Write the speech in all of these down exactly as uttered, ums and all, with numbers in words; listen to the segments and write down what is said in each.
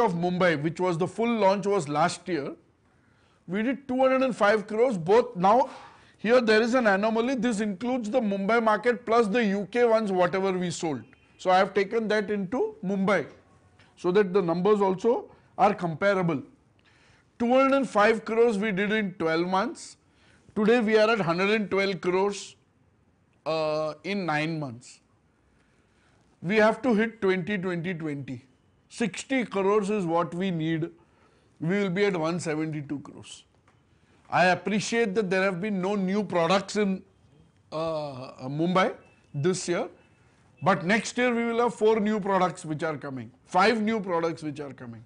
of Mumbai, which was the full launch was last year, we did two hundred five crores both. Now here there is an anomaly. This includes the Mumbai market plus the U K ones, whatever we sold. So I have taken that into Mumbai so that the numbers also are comparable. two hundred five crores we did in twelve months. Today we are at one hundred twelve crores uh, in nine months. We have to hit twenty, twenty, twenty. sixty crores is what we need. We will be at one hundred seventy-two crores. I appreciate that there have been no new products in uh, Mumbai this year, but next year we will have four new products which are coming, five new products which are coming.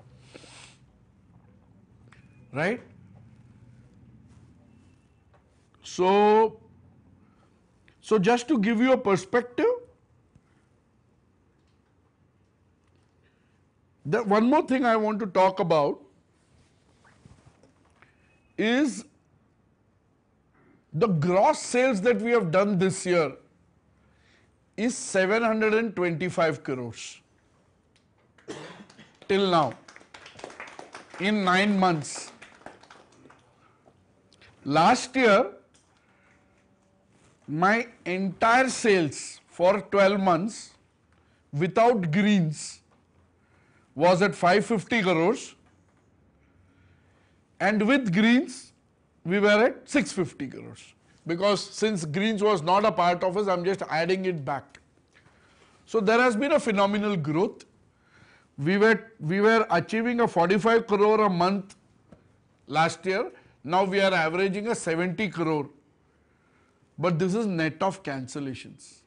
Right? So, so just to give you a perspective, the one more thing I want to talk about is the gross sales that we have done this year is seven hundred twenty-five crores till now in nine months. Last year, my entire sales for twelve months without greens was at five hundred fifty crores, and with greens we were at six hundred fifty crores, because since greens was not a part of us, I am just adding it back. So there has been a phenomenal growth. We were, we were achieving a forty-five crore a month last year. Now we are averaging a seventy crore, but this is net of cancellations.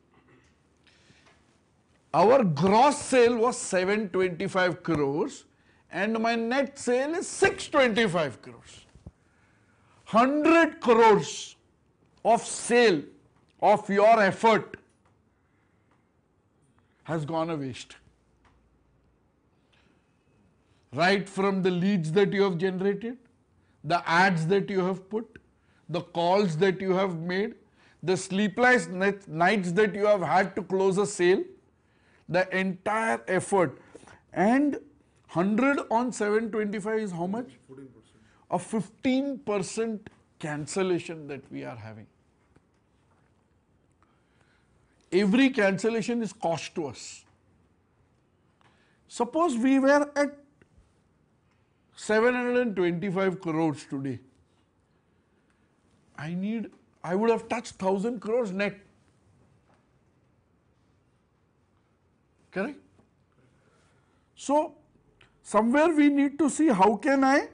Our gross sale was seven hundred twenty-five crores and my net sale is six hundred twenty-five crores. one hundred crores of sale of your effort has gone a waste. Right from the leads that you have generated, the ads that you have put, the calls that you have made, the sleepless nights that you have had to close a sale, the entire effort, and one hundred on seven hundred twenty-five is how much? fourteen percent. A fifteen percent cancellation that we are having. Every cancellation is cost to us. Suppose we were at seven hundred twenty-five crores today. I need, I would have touched one thousand crores net. Correct? So, somewhere we need to see how can I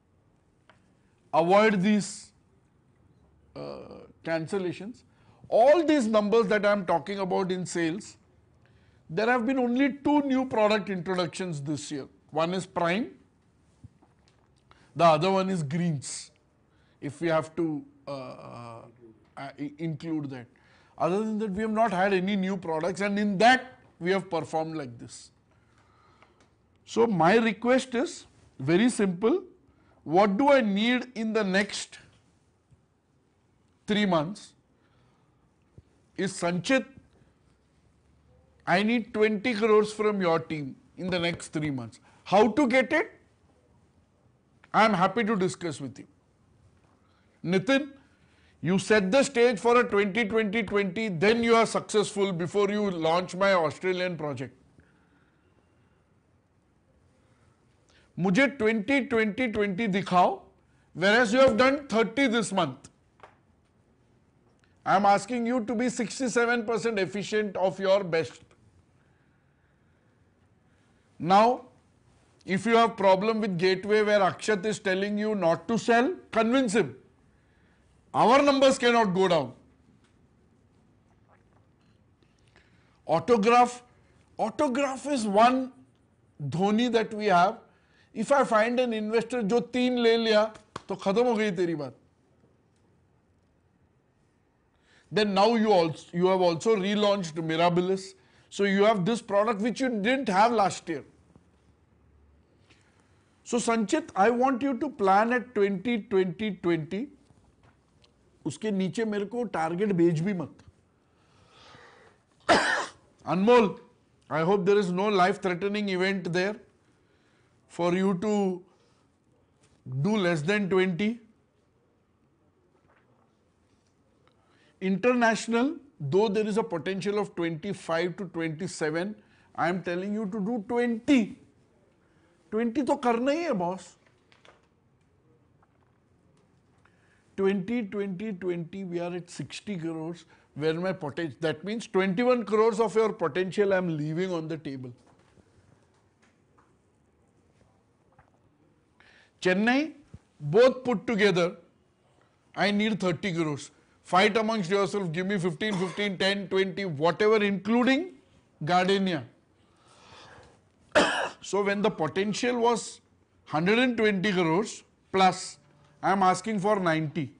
avoid these uh, cancellations. All these numbers that I am talking about in sales, there have been only two new product introductions this year. One is Prime, the other one is Greens, if we have to uh, uh, include that. Other than that, we have not had any new products, and in that we have performed like this. So my request is very simple. What do I need in the next three months? Is Sanchit, I need twenty crores from your team in the next three months. How to get it? I am happy to discuss with you. Nitin, you set the stage for a twenty twenty twenty, then you are successful before you launch my Australian project. मुझे twenty twenty twenty दिखाओ, whereas you have done thirty this month. I am asking you to be sixty-seven percent efficient of your best. Now, if you have problem with Gateway where Akshat is telling you not to sell, convince him. Our numbers cannot go down. Autograph, autograph is one dhoni that we have. If I find an investor जो तीन ले लिया, तो खत्म हो गई तेरी बात. Then now you also you have also relaunched Mirabilis, so you have this product which you didn't have last year. So Sanchit, I want you to plan at twenty twenty twenty. उसके नीचे मेरे को target भेज भी मत. Anmol, I hope there is no life-threatening event there. for you to do less than twenty. International, though there is a potential of twenty-five to twenty-seven, I am telling you to do twenty. twenty तो करना ही है boss. twenty, twenty, twenty, we are at sixty crores, where my potential, that means twenty-one crores of your potential I am leaving on the table. Chennai, both put together, I need thirty crores. Fight amongst yourself, give me fifteen, fifteen, ten, twenty, whatever, including Gardenia. So when the potential was one hundred twenty crores plus, I am asking for ninety.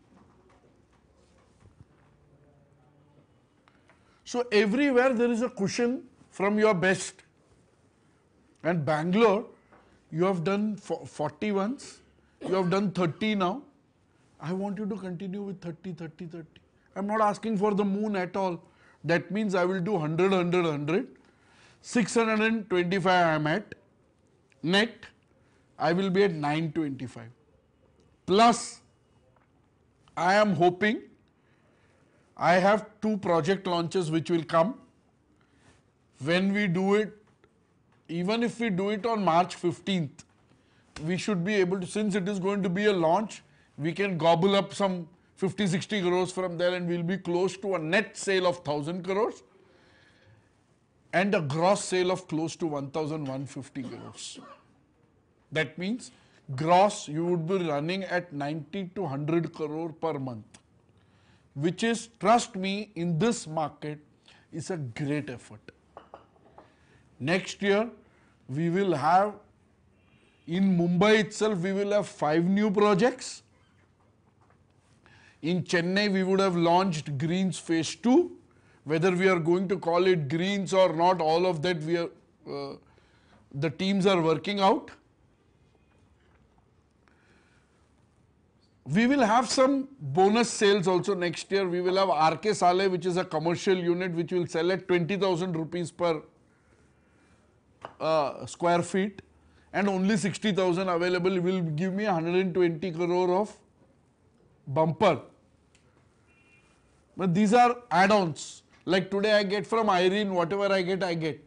So everywhere there is a cushion from your best. And Bangalore, you have done forty once, you have done thirty now. I want you to continue with thirty, thirty, thirty. I am not asking for the moon at all. That means I will do one hundred, one hundred, one hundred. six hundred twenty-five I am at. Net, I will be at nine twenty-five. Plus, I am hoping I have two project launches which will come. When we do it, even if we do it on March fifteenth, we should be able to, since it is going to be a launch, we can gobble up some fifty, sixty crores from there and we'll be close to a net sale of one thousand crores and a gross sale of close to one thousand one hundred fifty crores. That means gross you would be running at ninety to one hundred crore per month, which is, trust me, in this market is a great effort. Next year we will have, in Mumbai itself we will have five new projects. In Chennai we would have launched Greens phase two. Whether we are going to call it Greens or not, all of that we are, uh, the teams are working out. We will have some bonus sales also next year. We will have R K Saleh, which is a commercial unit which will sell at twenty thousand rupees per uh, square feet, and only sixty thousand available will give me one hundred twenty crore of bumper. But these are add-ons. Like today I get from Irene, whatever I get, I get.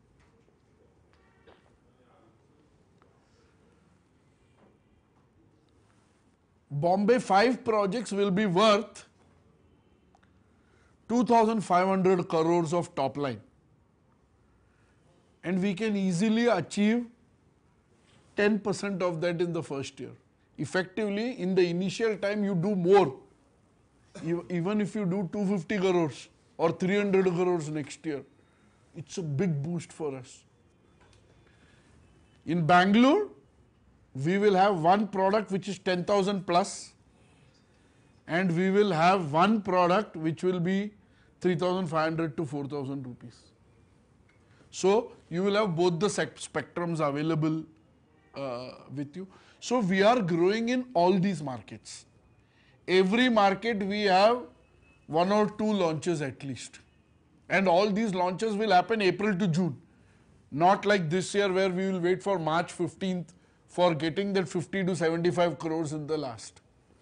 Bombay five projects will be worth two thousand five hundred crores of top line. And we can easily achieve ten percent of that in the first year. Effectively, in the initial time you do more. Even if you do two hundred fifty crores or three hundred crores next year, it's a big boost for us. In Bangalore, we will have one product which is ten thousand plus, and we will have one product which will be three thousand five hundred to four thousand rupees. So you will have both the spectrums available uh, with you. So we are growing in all these markets. Every market we have one or two launches at least. And all these launches will happen April to June. Not like this year where we will wait for March fifteenth for getting that fifty to seventy-five crores in the last.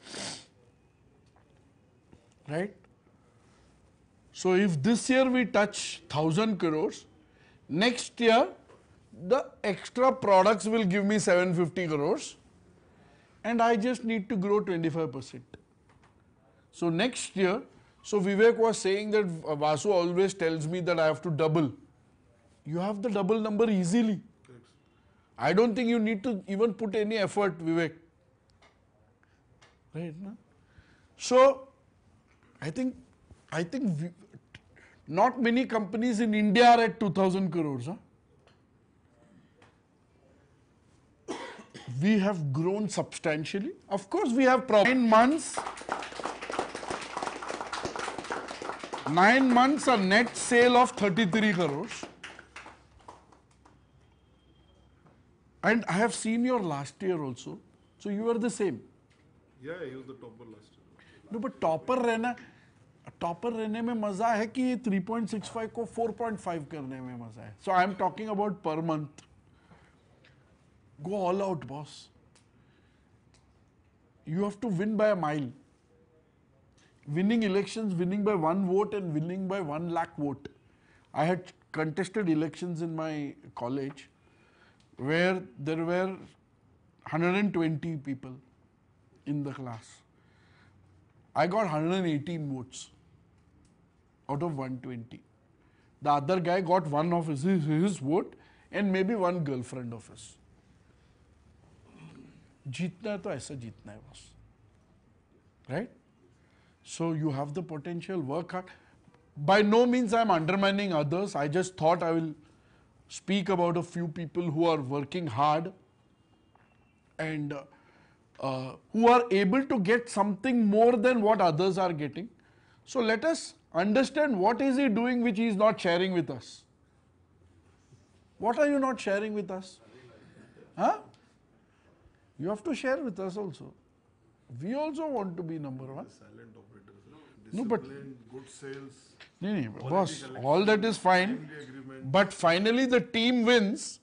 Right? So if this year we touch one thousand crores, next year the extra products will give me seven hundred fifty crores and I just need to grow twenty-five percent. So next year, so Vivek was saying that Vasu always tells me that I have to double. You have the double number easily. I don't think you need to even put any effort, Vivek. Right? No? So I think, I think we, not many companies in India are at two thousand crores. Huh? We have grown substantially. Of course, we have nine months. Nine months a net sale of thirty-three crores. And I have seen your last year also. So you are the same. Yeah, he was the topper last year. No, but topper रहना, topper रहने में मजा है कि three point six five को four point five करने में मजा है. So I am talking about per month. Go all out, boss. You have to win by a mile. Winning elections, winning by one vote and winning by one lakh vote. I had contested elections in my college where there were one hundred twenty people in the class. I got one hundred eighteen votes out of one hundred twenty. The other guy got one of his, his, his vote and maybe one girlfriend of his. जीतना है तो ऐसा जीतना है बस. Right? So you have the potential, work hard. By no means I am undermining others. I just thought I will speak about a few people who are working hard and uh, uh, who are able to get something more than what others are getting. So let us understand what is he doing which he is not sharing with us. What are you not sharing with us? Huh? You have to share with us also. We also want to be number one. Silent operators. No, but- Discipline, good sales. No, no, Quality boss, collection, all that is fine. timely agreement. But finally the team wins